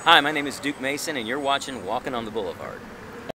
Hi, my name is Duke Mason, and you're watching Walkin' on the Boulevard.